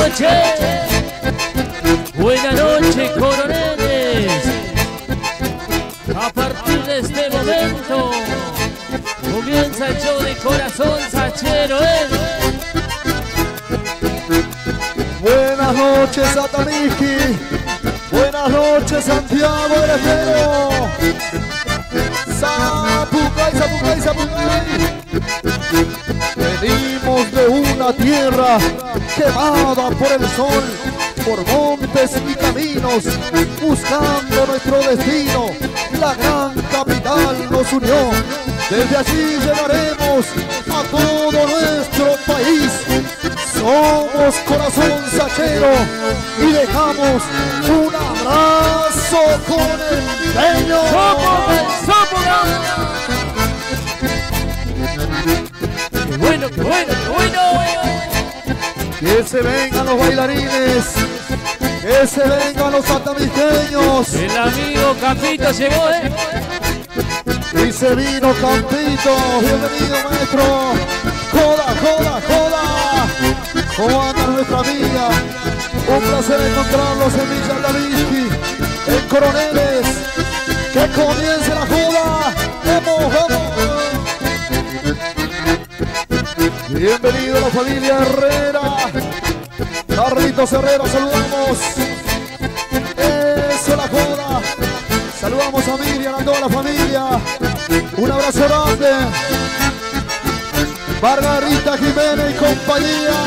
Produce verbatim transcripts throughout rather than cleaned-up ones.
noche, buena noche, coroneles. A partir de este momento comienza el show de Corazón Sachero, ¿eh? Buenas noches, Sataniki. Buenas noches, Santiago del Estero. Zapucay, Zapucay, Zapucay. Venimos de una tierra quemada por el sol, por montes y caminos, buscando nuestro destino. La gran capital nos unió. Desde allí llegaremos a todo nuestro país. Somos Corazón Sachero y dejamos un abrazo con empeño. ¡Qué bueno, qué bueno, qué bueno! Que se vengan los bailarines, que se vengan los santamisteños. El amigo Campito llegó, ¿eh? Y se vino Campito. Bienvenido, maestro. Joda, joda, joda. ¿Cómo anda nuestra amiga? Un placer encontrarlos en Villa Lavisky, en Coroneles. Que comience la joda. ¡Vamos, vamos! Bienvenido a la familia Herrera. Carlitos Herrera, saludamos. Eso, la joda. Saludamos a Miriam, a toda la familia. Un abrazo grande. Margarita Jiménez y compañía.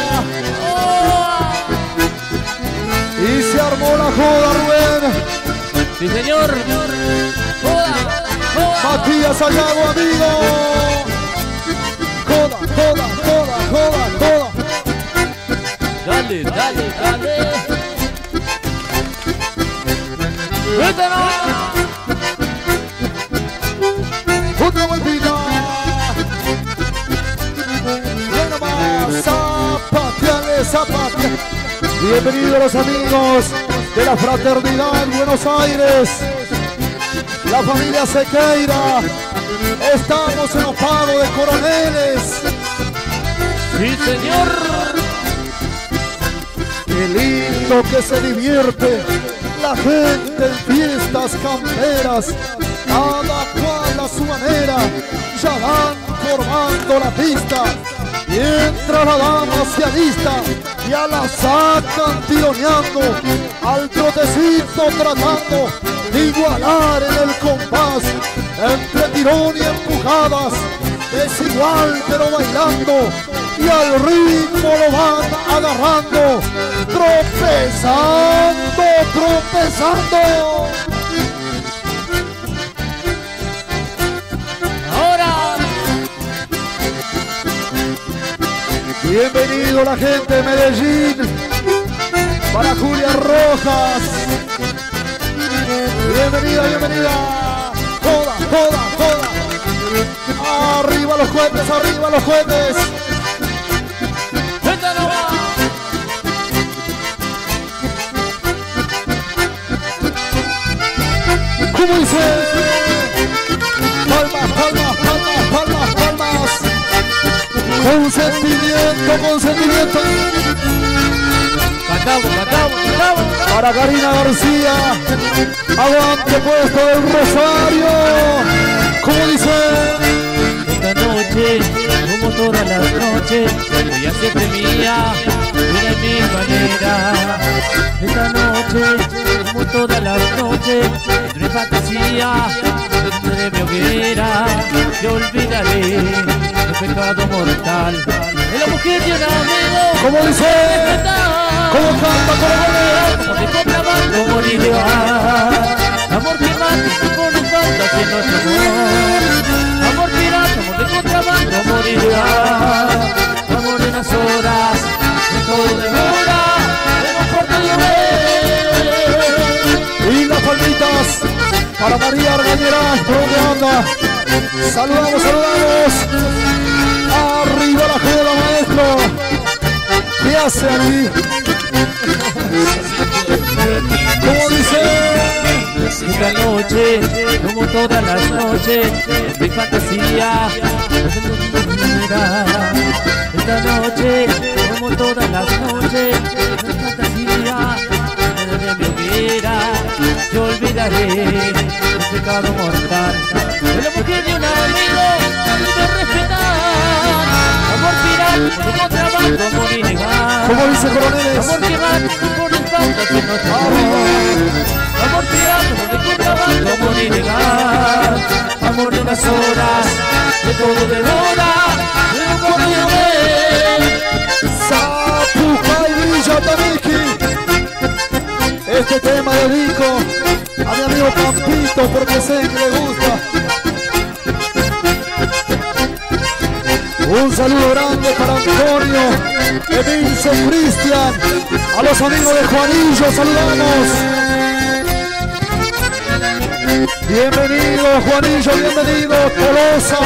Y se armó la joda, Rubén. Sí, señor. Joda, joda. Matías Ayago, amigo. Joda, joda, joda, joda, joda. Dale, dale, dale. ¡Vétalo! Otra vueltita. Bueno más. Zapateale, zapateale. Bienvenidos los amigos de la Fraternidad Buenos Aires. La familia Sequeira. Estamos en los pagos de Coroneles. Sí, señor. Qué lindo que se divierte la gente en fiestas camperas, cada cual a su manera, ya van formando la pista. Mientras la dama se alista, ya la sacan tironeando, al trotecito tratando de igualar en el compás, entre tirón y empujadas, desigual pero bailando, y al ritmo lo van agarrando, tropezando, tropezando. Ahora. Bienvenido la gente de Medellín, para Julia Rojas. Bienvenida, bienvenida. Joda, joda, joda. Arriba los cohetes, arriba los cohetes. ¿Cómo dice? Palmas, palmas, palmas, palmas, palmas. Consentimiento, consentimiento. Cantamos, cantamos, cantamos. Para Karina García. Aguante puesto del Rosario. ¿Cómo dice? Esta noche, como todas las noches, voy a ser mía, de mi manera. Esta noche, como todas las noches, entre fantasía, entre mi hoguera, yo olvidaré el pecado mortal de la mujer de un amigo. ¿Cómo dice? ¿Cómo canta? ¿Cómo Amor de contrabando morirá. Amor que mata con un fantasía en nuestro amor. Amor pirata, amor de contrabando morirá. Amor en las horas, en todo demora, de un corto llover. Y las palmitas para María Argañeras, ¿por dónde anda? Saludamos, saludamos. Arriba la joda, maestro. ¿Qué hace aquí? ¿Cómo dice? Esta noche, como todas las noches, mi fantasía. Esta noche, como todas las noches, en fantasía, de mi hoguera, yo olvidaré el pecado mortal de la mujer de un amigo que me respetar. Amor pirata, de contrabando, amor ilegal. Como dice Coroneles. Amor que va por la espalda que no te arriba. Amor pirata, de contrabando, amor ilegal. Amor de las horas, de todo de boda, de un corrido de Zapucay Villa Tamiki. Este tema dedico a mi amigo Pampito porque sé que le gusta. Un saludo grande para Antonio, Emilce, Cristian, a los amigos de Juanillo, saludamos. Bienvenido Juanillo, bienvenido Tolosa.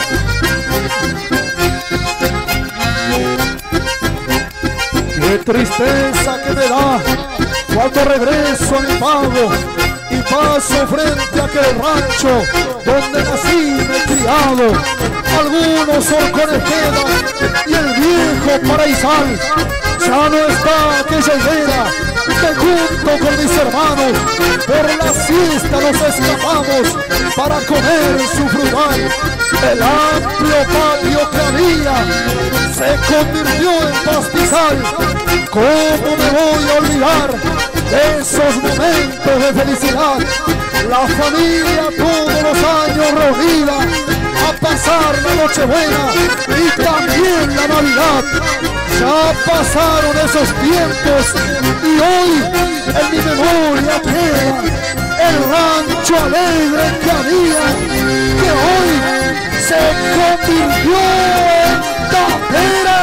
Qué tristeza que me da cuando regreso a mi pago y paso frente a aquel rancho donde nací y me he criado. Algunos horcones quedan y el viejo paraísal ya no está aquella higuera que junto con mis hermanos por la siesta nos escapamos para comer su frutal. El amplio patio que había se convirtió en pastizal. ¿Cómo me voy a olvidar de esos momentos de felicidad? La familia todos los años reunida a pasar la Nochebuena y también la Navidad. Ya pasaron esos tiempos y hoy en mi memoria queda el rancho alegre que había, que hoy se convirtió en tapera.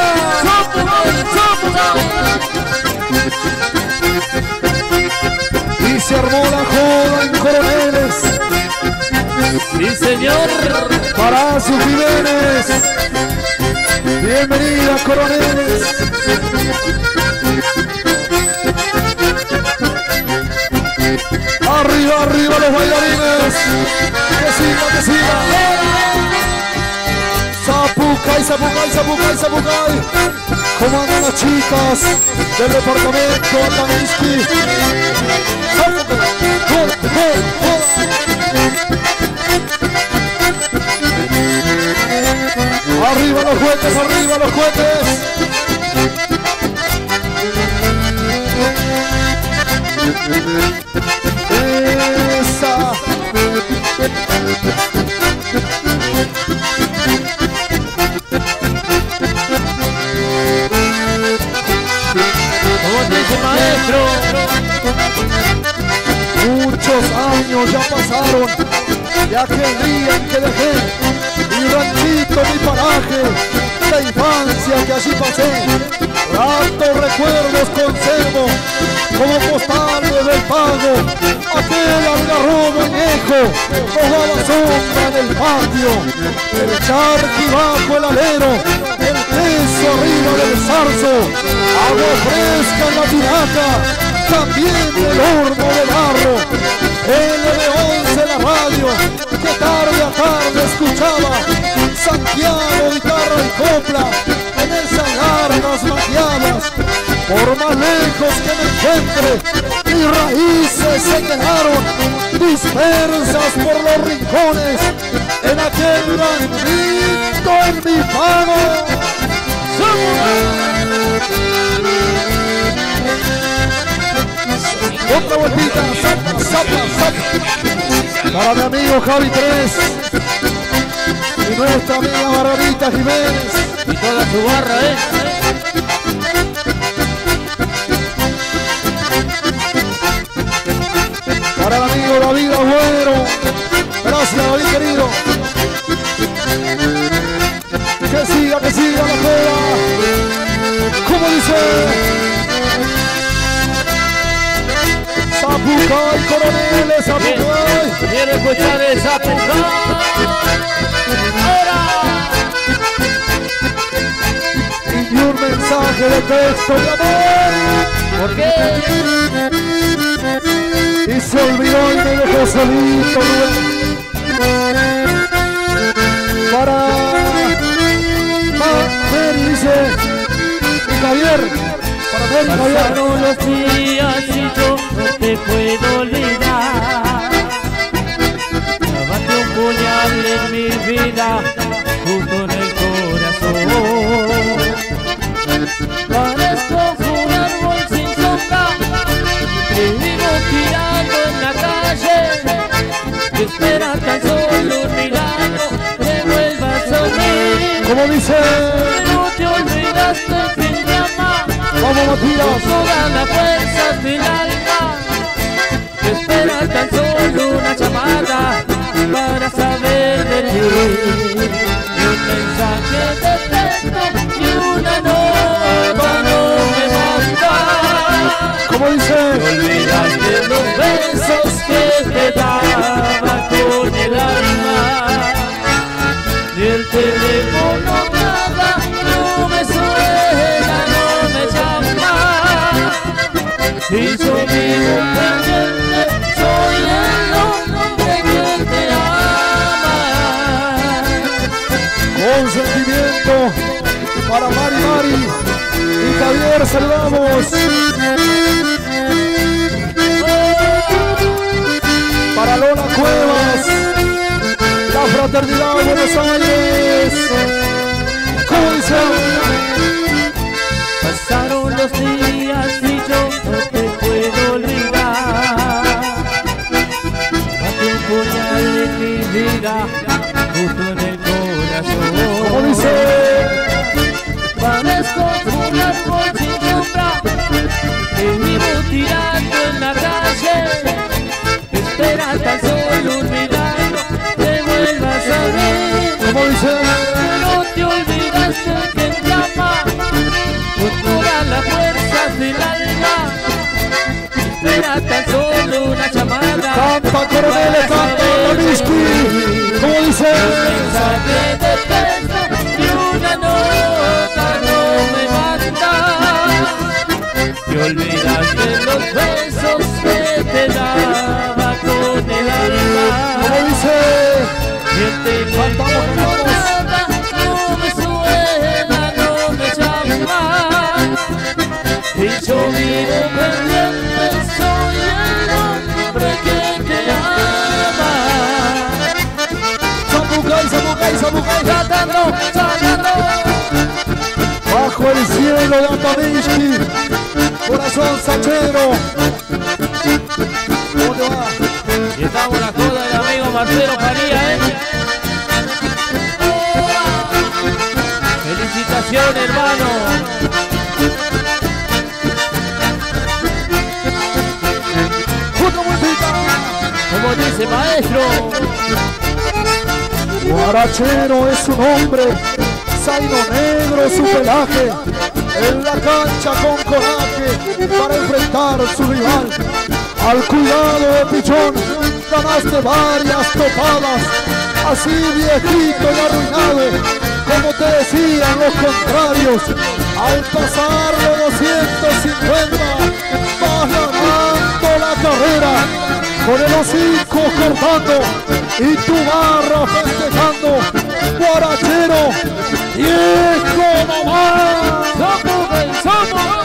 Y se armó la joda en Coroneles. Sí, señor. Palacio Jiménez. Bienvenida, Coroneles. Arriba, arriba los bailarines. Que siga, que siga. Zapucay, Zapucay, Zapucay, Zapucay. ¿Cómo andan las chicas del departamento Atamisqui? Zapucay, joda, joda, joda. Arriba los cohetes, arriba los cohetes. Esa. ¿Cómo dice maestro? Muchos años ya pasaron de aquel día en que dejé mi ranchito, mi paraje, la infancia que allí pasé. Gratos recuerdos conservo como postales del pago. Aquel algarrobo añejo nos daba sombra en el patio, el charqui bajo el alero, el queso arriba del zarzo, agua fresca en la tinaja, también el horno de barro, L B once la radio, que tarde a tarde escuchaba Santiago, guitarra y copla, en esas largas mateadas. Por más lejos que me encuentre, mis raíces se quedaron dispersas por los rincones, en aquel ranchito en mi pago. Otra vueltita, zapa, zapa, zapa. Para mi amigo Javi tres y nuestra amiga Margarita Jiménez Y toda su barra, ¿eh? para el amigo David Agüero. Gracias, David querido. Que siga, que siga la joda. ¿Cómo dice? Zapucay, Coroneles, Zapucay. Quiero escuchar el Zapucay. Ahora. Y un mensaje de texto de amor. ¿Por qué? Y se olvidó y me dejó solito. Para Felice y Javier América, pasaron los días y yo no te puedo olvidar. Clavaste un puñal en mi vida, justo en el corazón. Parezco un árbol sin sombra, te vivo tirando en la calle, que espera tan solo un milagro, que vuelvas a mí. Como dice, no te olvidaste que me ama, vamos Matías, con todas las fuerzas del alma, que espera tan solo una llamada para saber de ti. Y un mensaje de texto y una nota no me basta. como dice, Te olvidaste los besos que te daba con el alma, ni el teléfono nada, no me suena, no me llama, y yo vivo pendiente, soy el hombre que te ama. con sentimiento para Mari Mari y Javier, saludamos. Para Lola Cuevas, la fraternidad de Buenos Aires. ¿Cómo dice? Pasaron los días y yo no te puedo olvidar. Bate un puñal en mi vida, justo en el corazón. ¿Cómo dice? Parezco un árbol sin sombra, que vivo tirando en la calle, que espera tan solo un milagro, que vuelvas a ver. ¿Cómo dice? No te olvidaste que te ama, con todas las fuerzas del alma, espera tan solo una llamada. Canta, coronel, canta, Lamisky. ¿Cómo dice? Un mensaje de texto y una nota no me mata. Te olvidaste los besos que te daba con el alma. ¿Cómo dice? Y el teléfono nada, no me suena, no me llama, y yo vivo pendiente, soy el hombre que te ama. Zapucay, Zapucay, Zapucay. Tratando, tratando, Bajo el cielo de Antoniski, corazón sachero. ¿Cómo te va? y estamos la coda del amigo Marcelo Faría, ¿eh? Felicitaciones, hermano. Junto música. Como dice maestro, Guarachero es su nombre, zaino negro su pelaje, en la cancha con coraje para enfrentar su rival. Al cuidado de Pichón ganaste varias topadas, así viejito y arruinado, como te decían los contrarios. Al pasar los doscientos cincuenta vas ganando la carrera, con el hocico cortando y tu barra festejando. Guarachero, viejo nomás. somos el somos.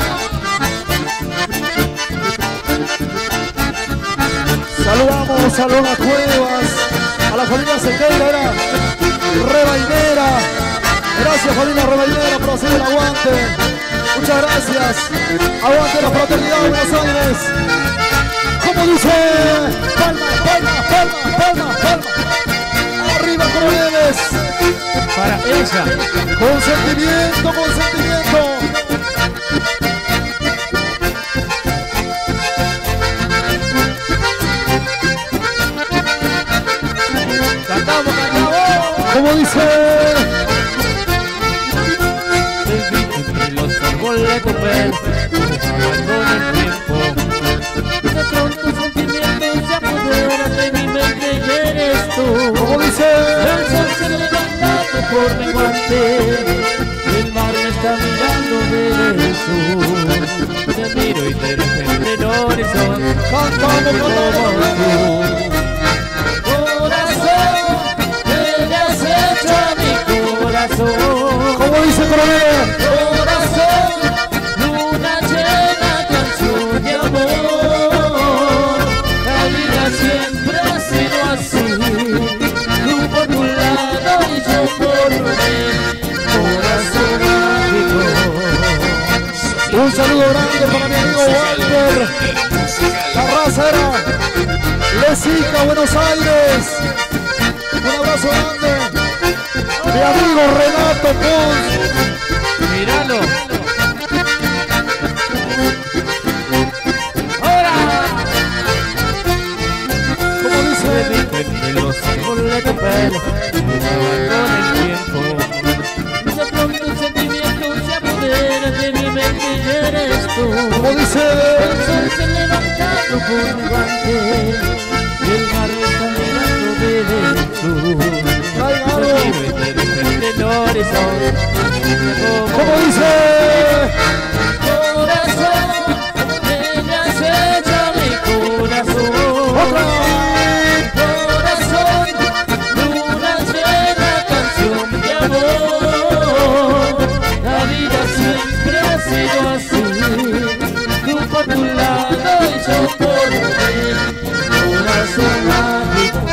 Saludamos a Lola Cuevas, a la familia Sequeira, era Rebainera. Gracias familia Rebainera por hacer el aguante. Muchas gracias. Aguante la fraternidad de Buenos Aires. Como dice, palma, palma, palma, palma, palma. Arriba Coroneles. Para ella, Con sentimiento, con sentimiento. cantamos, cantamos. Como dice, Entre los árboles de papel, con el tiempo, de pronto sentimientos se apoderan de mi mente y eres tú. como dice, El sol se levanta por mi guante, el mar me está mirando de tú. Te miro y de repente el horizonte, cantamos, cantamos. corazón, que le has hecho a mi corazón. Como dice Coronel, Corazón, luna llena Sica, Buenos Aires. Un abrazo grande. Mi amigo Renato Pons. Míralo. Ahora. Como dice, que los árboles de tu pelo jugaban con el tiempo. De pronto un sentimiento se apodera de mi mente y eres tú. como dice, El sol se levanta por mi guante y el mar está mirando de sur. traiga algo. De repente el horizonte. Como dice, Corazón, que me has hecho mi corazón. otra. Corazón, una llena canción de amor. La vida siempre ha sido así. Tú por tu lado y yo por ti. Corazón mágico.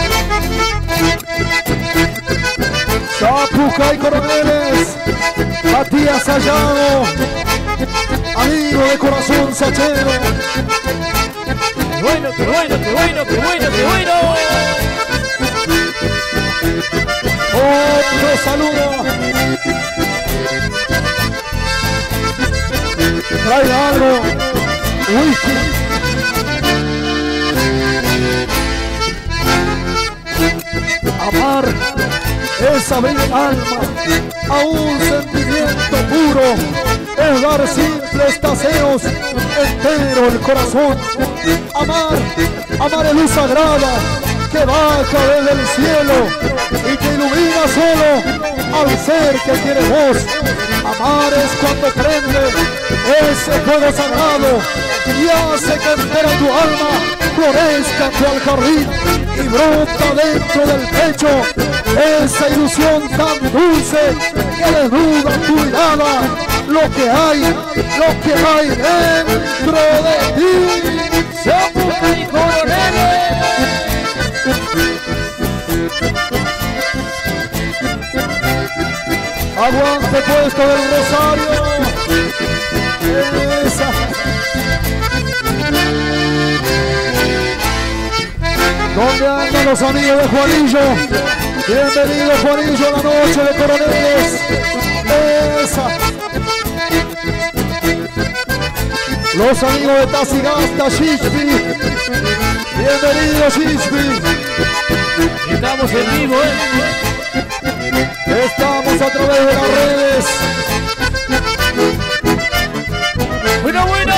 Zapucay Coroneles, Matías Sallado, amigo de corazón sachero. Qué bueno, qué bueno, qué bueno, qué bueno, qué bueno. Otro saludo. Traiga algo. Whisky. Amar es abrir el alma a un sentimiento puro, es dar simples paseos entero el corazón. Amar, amar es luz sagrada que baja desde el cielo y que ilumina solo al ser que tiene voz. Amar es cuando prende ese fuego sagrado y hace que entera tu alma florezca tu al jardín y brota dentro del pecho esa ilusión tan dulce que desnuda tu mirada, lo que hay, lo que hay dentro de ti. Zapucay Coroneles. Aguante puesto del Rosario. Esa. ¿Dónde andan los amigos de Juanillo? Bienvenido Juanillo a la noche de Coroneles. Esa. Los amigos de Tazigasta, Shishpi. Bienvenido Shishpi. Estamos en vivo, ¿eh? Estamos a través de las redes. Bueno, bueno.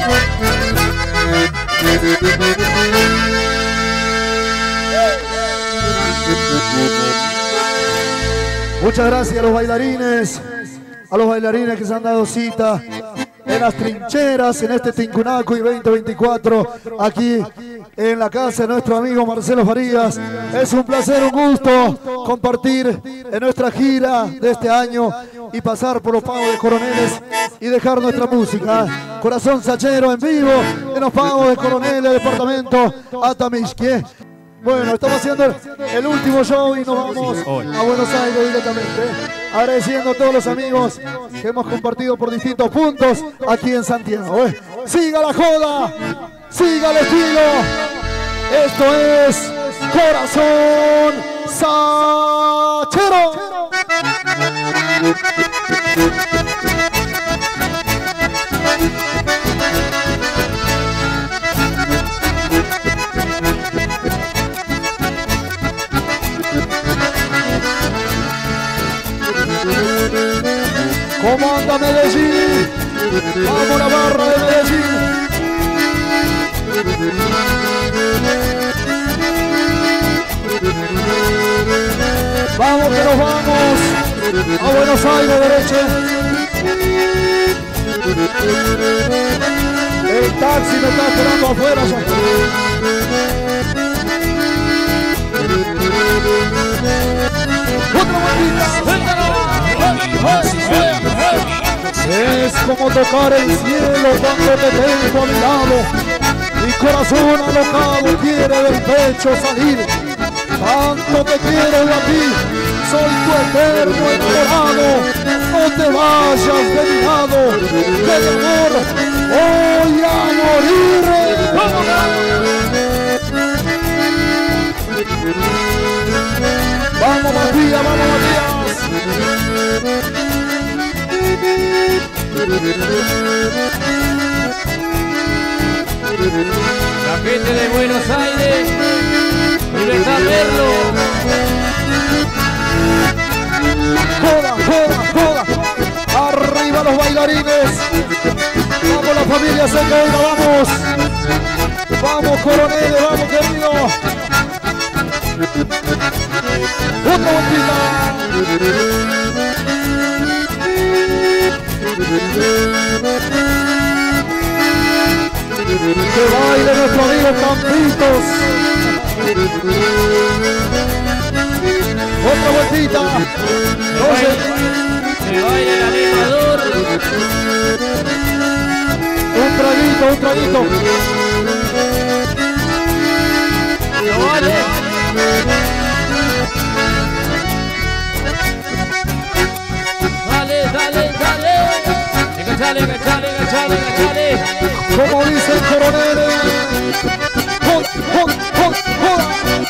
Muchas gracias a los bailarines, a los bailarines que se han dado cita en las trincheras en este Tincunaco y veinte veinticuatro aquí en la casa de nuestro amigo Marcelo Farías. Es un placer, un gusto compartir en nuestra gira de este año y pasar por los pagos de Coroneles y dejar nuestra música. Corazón Sachero en vivo en los pagos de Coroneles, departamento Atamixque. Bueno, estamos haciendo el, el último show y nos vamos a Buenos Aires directamente. Agradeciendo a todos los amigos que hemos compartido por distintos puntos aquí en Santiago. ¿eh? Siga la joda, siga el estilo. Esto es Corazón Sachero. ¿Cómo anda Medellín? Vamos la barra de Medellín. Vamos que nos vamos a Buenos Aires derecho. El taxi me está esperando afuera ya. Otra vueltita. Es como tocar el cielo cuando te tengo a mi lado. Mi corazón alocado quiere del pecho salir. Tanto te quiero de a ti, soy tu eterno enamorado. No te vayas de mi lado, de mi amor voy a morir. Matías, vamos Matías. La gente de Buenos Aires, libertad verlo. Joda, joda, joda. Arriba los bailarines. Vamos la familia Sequeira, vamos. Vamos Coronel, vamos querido. Otra vueltita. Que baile nuestro amigo Campitos. Otra vueltita. Que baile el animador. Un traguito, un traguito. No vale. Dale, dale, dale. Cachale, cachale, cachale, cachale. Como dice el coronel. ¡Hot, hot, hot, hot!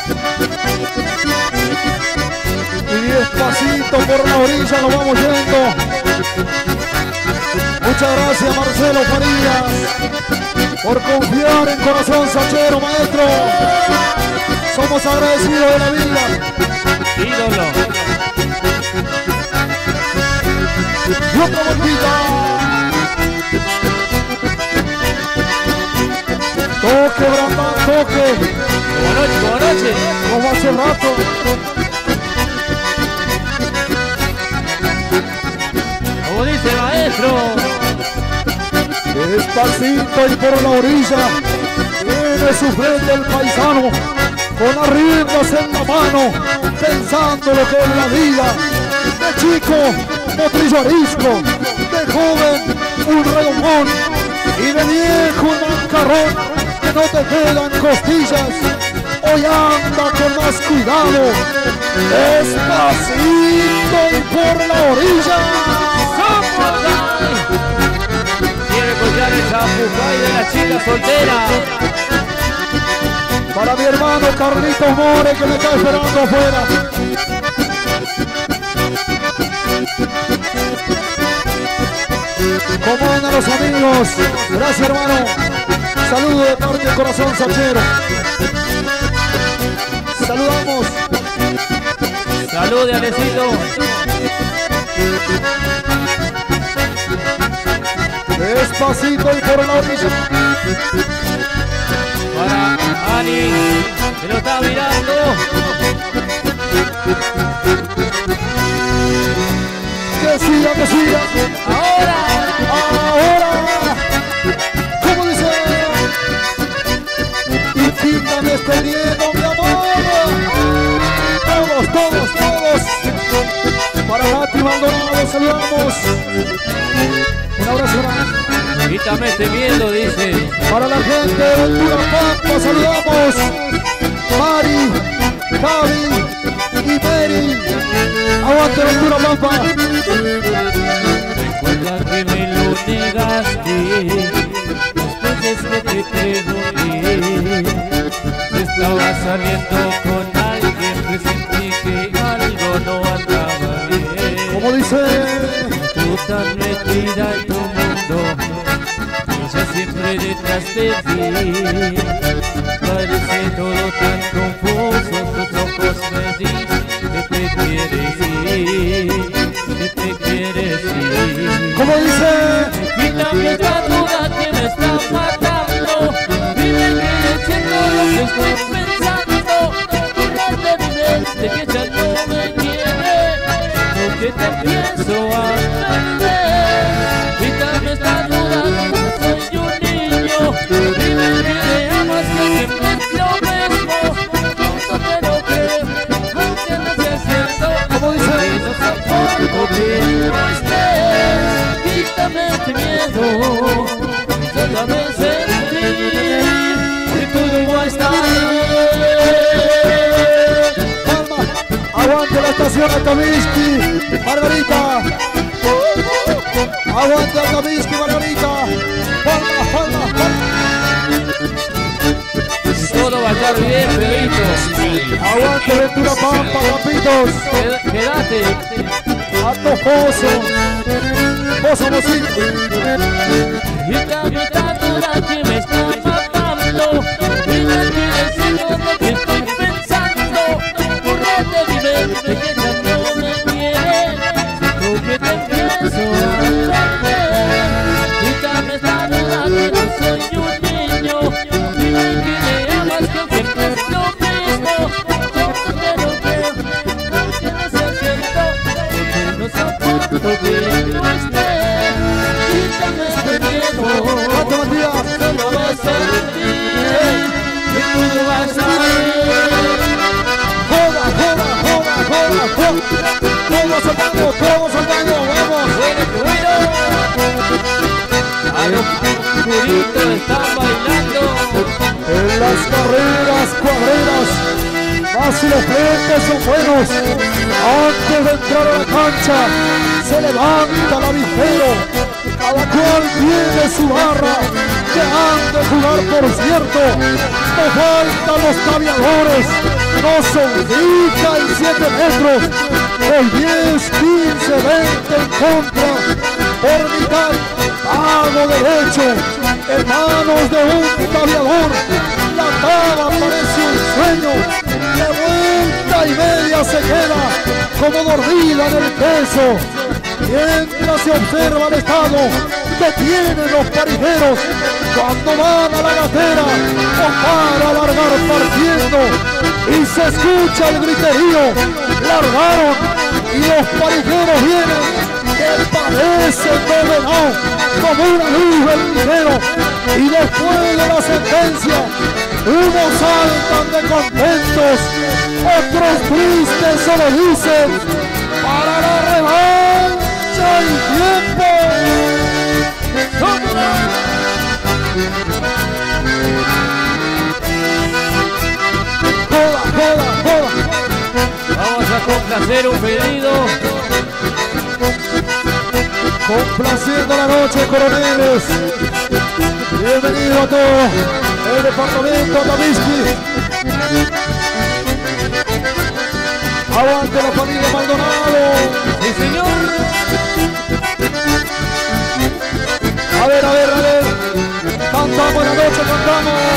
Y despacito por la orilla nos vamos yendo. Muchas gracias Marcelo Farías por confiar en Corazón Sachero, maestro. Somos agradecidos de la vida. Ídolo. Y otra vueltita. Toque, Brandán, toque. Buenas noches, buenas noches. Como hace rato. Como dice el maestro. Despacito y por la orilla. Viene su frente el paisano. Con las riendas en la mano. Pensando lo que es la vida. De chico, potrillo arisco. De joven, un redomón. Y de viejo, un mancarrón. Que no te quedan costillas. Hoy anda con más cuidado. Despacito y por la orilla. Quiere collar el chapucay de la chica soltera. Para mi hermano Carlitos More que me está esperando afuera. ¿Cómo andan los amigos? Gracias hermano. Saludos de parte del Corazón Sachero. Saludamos. Salud de Alecito. Despacito y por la orilla. Para Ani, que lo está mirando. Que siga, que siga. Ahora. Ahora. ¿Cómo dice? Y quítame este miedo, mi amor. Todos, todos, todos. Para Nati Maldonado, saludamos. Un abrazo grande. Quítame este miedo, dice. Para la gente de Ventura Pampa, saludamos. Mari, Javi y Mary. Aguante Ventura Pampa. Recuerda que me lo negaste. Después de que te pregunté. Si estaba saliendo con alguien, presentí que algo no andaba bien. Como dice. Tú tan metida en tu mundo. Yo siempre detrás de ti. Parece todo tan confuso. Tus ojos me dicen que te quieres ir, que te quieres ir. ¿Cómo dice? Quítame esta duda que me está matando. Dime que siento lo que estoy pensando. Borrarte de mi mente que ya no me quiere. Porque te pienso a perder. Quítame esta duda. Dime que me amas, que siempre es lo mismo. Junto te lo creo, aunque no sea cierto. ¿Cómo dice? No soporto que no estés. Quítame este miedo, déjame sentir que todo va a estar bien. Palma, aguante la estación Altavixki, Margarita. Aguante Altavixki, Margarita. Palma, palma, palma. Todo va a pasar bien, Pedrito. Aguante Ventura Pampa, papitos. Quédate. Alto Pozo. Pozo Mocito. Y esta dura que me está matando. Y no quiere decir lo que estoy pensando. Borrate mi mente que ya no me quiere. Siento que te empiezo a perder. Y esta me está dura que no soy un niño. Dime que me amas, que siempre es lo mismo. Yo no te lo creo, porque no sé cierto. Porque no soporto que no estés. Quítame este miedo. Alto Matías. Solo vas a sentir que tú vas a ver. Joda, joda, joda, joda, joda. Todos saltando, todos saltando, vamos. Bueno, bueno. A los puritos están bailando. En las carreras cuadreras, más si los frentes son buenos. Antes de entrar a la cancha, se levanta el avispero. Cada cual tiene su barra, que han de jugar, por cierto. No faltan los tabiadores, no son cinco y siete metros. Con diez, quince, veinte en contra, por mitad, lado derecho, en manos de un tabiador. La tabla parece un sueño, de vuelta y media se queda como dormida en el peso. Mientras se observa el estado que tienen los parijeros cuando van a la gatera o para alargar partiendo, y se escucha el griterío, largaron y los parijeros vienen que parecen ordenados como una luz del dinero, y después de la sentencia unos saltan de contentos, otros tristes solo dicen para la revancha y tiempo. Joda, joda, joda. Vamos a complacer un pedido. Complaciendo la noche, coroneles. Bienvenido a todo el departamento Tavisky. Aguante la familia Maldonado. Sí, señor. A ver, a ver, a ver. Cantamos la noche, cantamos.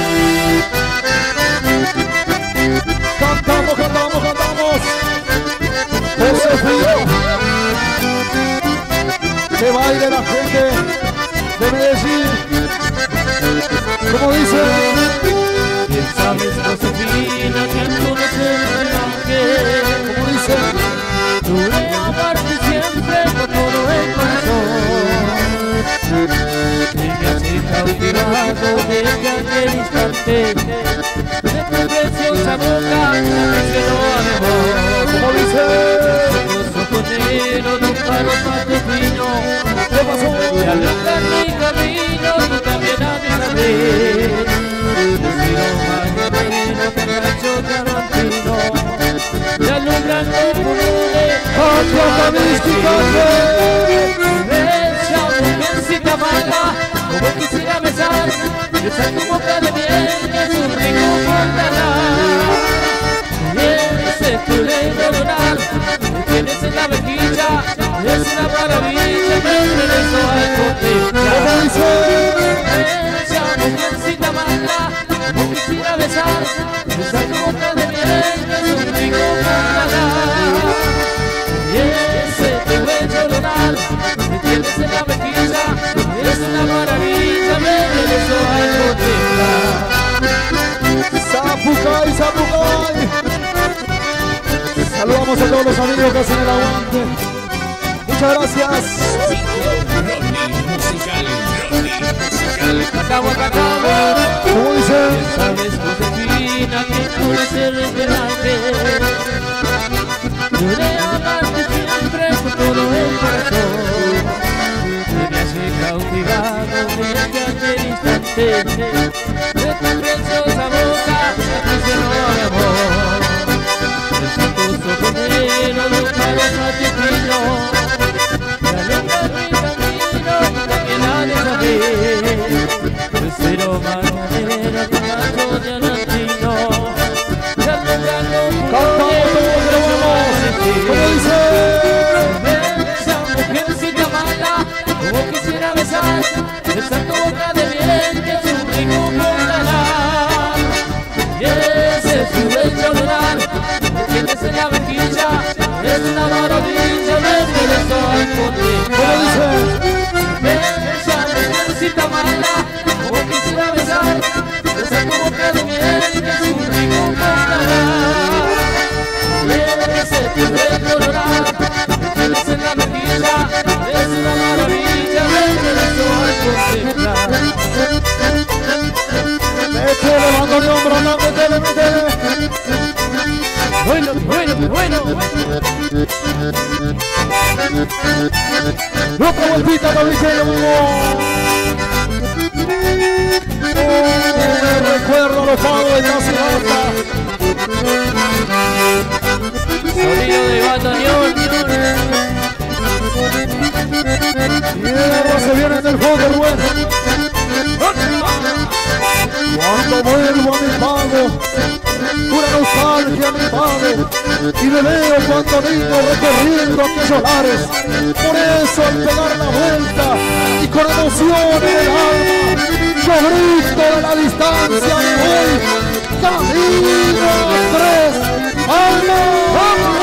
Cantamos, cantamos, cantamos. José Frío. Que baile la gente de Medellín. Como dice. Bien sabes, Josefina, que tú no eres el ángel. Como dice. Juré amarte siempre con todo el corazón. Y me has cautivado desde aquel instante. De tu preciosa boca, que no amor. Como dice. Los ojos negros de un paro matutino. ¿Qué pasó? Y alumbran mi camino, tú también has de saber. Respiro mañanero, cacho diamantino. Y alumbran como nube, Atlanta mística. esa mujercita mala, como quisiera besar, besar tu boca de miel, que es un rico portalar. Y ese tu lindo lunar, que tienes en la mejilla, es una maravilla, me regreso al contemplar. Esa mujercita mala, como quisiera besar, besar tu boca de miel, que es un rico portalar. Y ese tu bello lunar, que tienes en la mejilla, es una maravilla, me regreso al contemplar. Zapucay, Zapucay. Saludamos a todos los amigos que hacen el aguante. Muchas gracias. Cantamos, cantamos. Como dice. Sabes, Josefina, que tú eres el ángel. Juré amarte siempre con todo el corazón. Que me has cautivado desde aquel instante. De tu preciosa boca, me llenó de amor. De tus ojos negros, de un palo matutino. Y alumbran mi camino, también ha de saber. Cero mañanera, cacho diamantino. Otra vueltita, Gabriel. Oh, me recuerdo a los pagos de Casilata. Sonido de batallón. Tierra se viene del fondo, Rubén. Cuando vuelvo a mi pago, pura nostalgia mi pago, y me veo cuando niño recorriendo aquellos lares. Por eso al pegar la vuelta y con emoción en el alma, yo grito de la distancia y voy camino a Tres Palmas.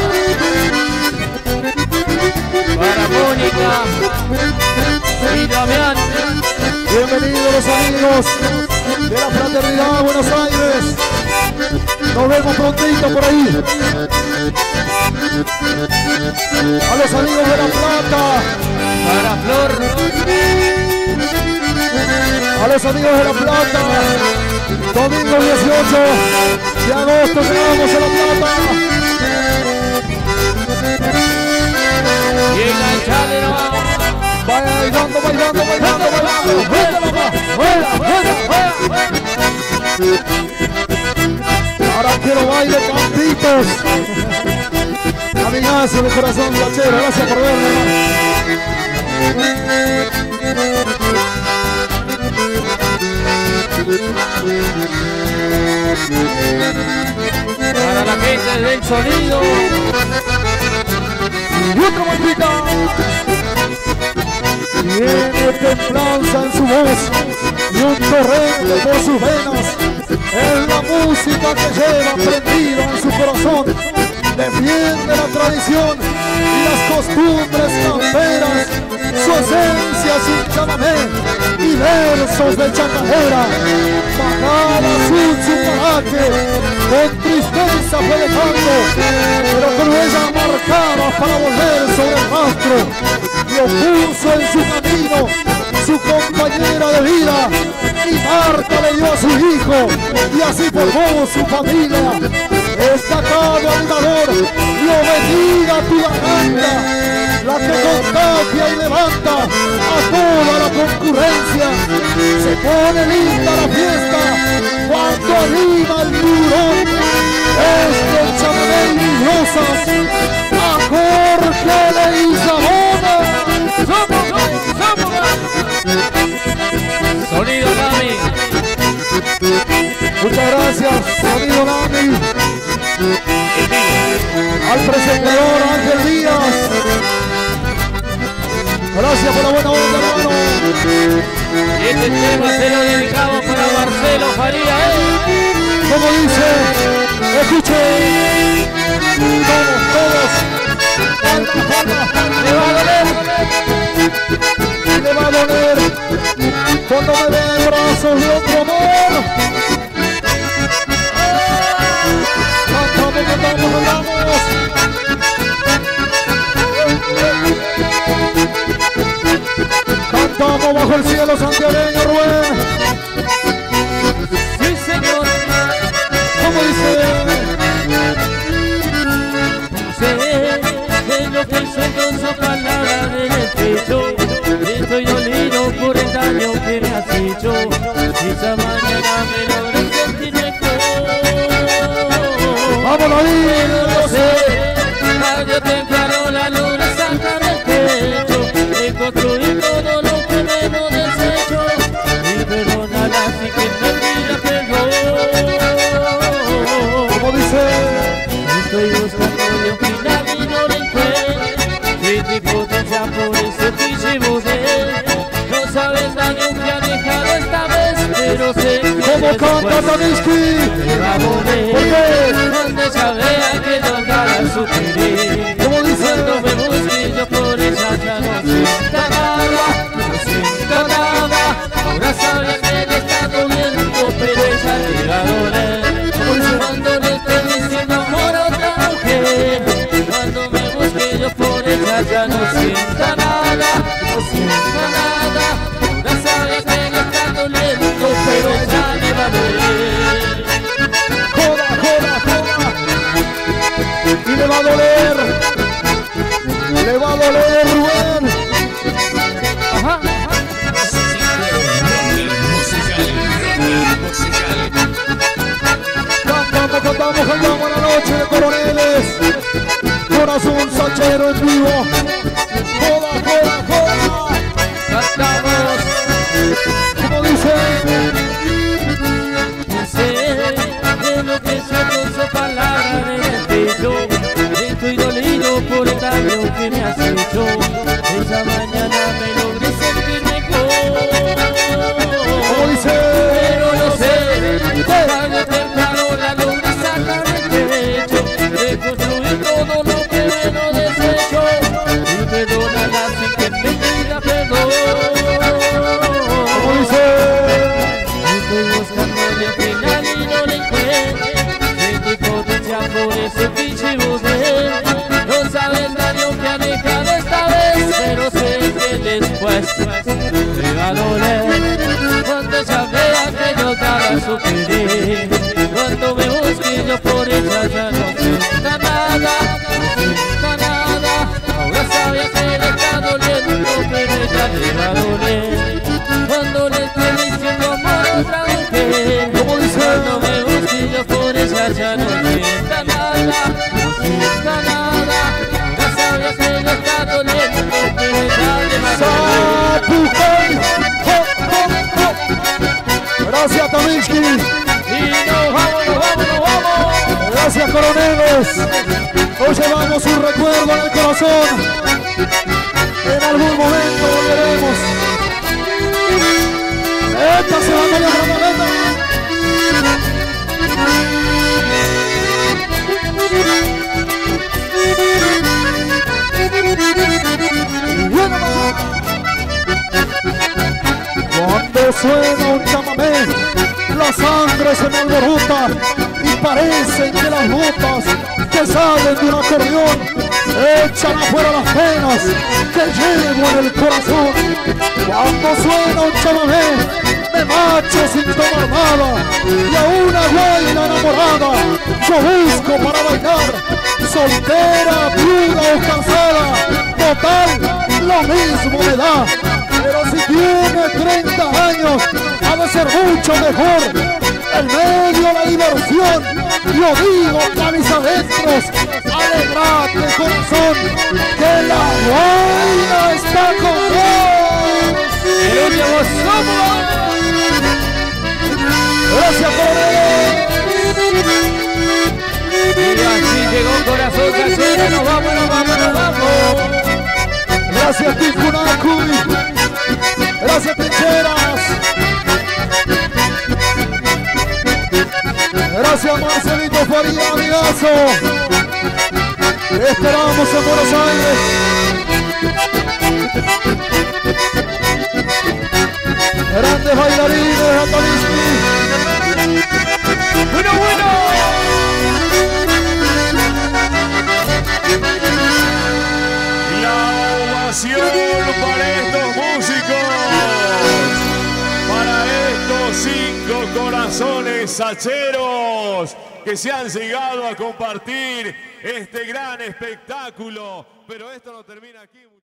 Para Mónica y Damián. Bienvenidos los amigos de la Fraternidad Buenos Aires. Nos vemos prontito por ahí. A los amigos de La Plata. Para Flor. A los amigos de La Plata. Domingo dieciocho de agosto llegamos a La Plata. Y enganchale nomás. Bailando, bailando, bailando, bailando. ¡Vuela, papá! ¡Vuela, vuela, vuela! Ahora quiero baile campitos. Amigazo de corazón, Gachero, gracias por verme. Para la gente del sonido. Y otra vueltita. Tiene templanza en su voz y un torrente por sus venas. Es la música que lleva prendida en su corazón. Defiende la tradición y las costumbres camperas. Su esencia es un chamamé y versos de chacarera. Bajada azul su paraje, con tristeza fue dejando, pero con huella marcada para volver sobre el rastro. Lo puso en su camino su compañera de vida, y Marta le dio a su hijo, y así formó su familia. Destacado animador, lo bendiga tu garganta, la que contagia y levanta a toda la concurrencia. Se pone linda la fiesta cuando anima el tiburón. Este chamamé y rosas a Jorge Leguizamón. ¡Somos, somos! Sonido Nami. Muchas gracias, amigo Nami. Al presentador Ángel Díaz. Gracias por la buena onda, hermano. Y este tema se lo dedicamos para Marcelo Faría, ¿eh? Como dice, escuchen. Todos, todos. Palma, palma, palma. Le va a doler. Le va a doler. Cuando me den brazos de otro amor. Cantamos, cantamos, cantamos. Cantamos bajo el cielo santiagueño, Rubén. Sí, señor. ¿Cómo dice? Sé de lo que suelto son palabras en el pecho. Estoy dolido por el daño que me has hecho. Esa mañana me logré sentir mejor. ¡Vámonos ahí! Pero no sé, tarde o temprano la luna saca del pecho. He construido todo lo que menos desecho. Y perdónala si que me pida perdón. ¿Cómo dice? Estoy buscando un final y no lo encuentro. Siente potencia, por eso te llevo de él. No sabes daño que ha dejado esta vez, pero sé que ¿Cómo canta Taniski? me va a doler. ¿Por qué? Donde ya vea que no dará su querer. ¿Cómo dice? Cuando me busque yo por ella ya no siento nada. No siento nada. Ahora sabe que le está doliendo, pero ella le va a doler. Cuando le estoy diciendo amor a otra mujer. Cuando me busque yo por ella ya no siento nada. No siento nada. Ahora sabe que le está doliendo, pero ya le va a doler. ¡Joda, joda, joda! Y le va a doler, le va a doler, Rubén. Ajá. Cantamos, cantamos, cantamos la noche de Coroneles. Corazón Sachero en vivo. Joda, joda, joda. Cantamos. Como dice. Sé de lo que siento esa palabra en el pecho. Estoy dolido por el daño que me has hecho. Esa mañana me logré sentir mejor. Como dice. Pero no sé, tarde o temprano la logré sacar del pecho. De construir todo lo que no desecho. Y perdónala sin que me pida perdón. Como dice. Estoy buscándole al final y no le encuentro. Siento impotencia por ese pinche burdel. No sabe el daño que han dejado esta vez, pero sé que después me va a doler. Cuando ella vea que yo nada superé, cuando me busque yo por ella ya no sienta nada, no sienta nada. Ahora sabía que le está doliendo, pero ella le va a doler. Cuando le esté diciendo amor otra mujer, Como dice. cuando me busque yo por ella ya no sienta nada, no sienta nada. Ahora sabía que le está doliendo, pero ella le va a doler. Sapucay. Ho, ho, ho. Gracias, Taminsky. Y nos vamos, nos vamos, nos vamos. Gracias, Coroneles. Hoy llevamos un recuerdo en el corazón. En algún momento volveremos. Esta se va a caer la maleta. Bueno, cuando suena un chamamé, la sangre se me alborota y parecen que las notas que salen de un acordeón echan afuera las penas que llevo en el corazón. Cuando suena un chamamé, me marcho sin tomar nada y a una guaina enamorada yo busco para bailar, soltera, viuda o casada, total, lo mismo me da. Pero si tiene treinta años, ha de ser mucho mejor. En medio de la diversión, yo digo, canis adentros, alegrate corazón, que la guaina está con vos. El último somos. Gracias, Coronel. Y así llegó Corazón Sachero, nos vamos, nos vamos, nos vamos. Gracias, Ticunacuy. Gracias, Trincheras. Gracias, Marcelito Faría, amigazo. Te esperamos en Buenos Aires. Grandes bailarines, Atalisky. Bueno, bueno. La ovación para estos músicos, para estos cinco corazones sacheros que se han llegado a compartir este gran espectáculo. Pero esto no termina aquí.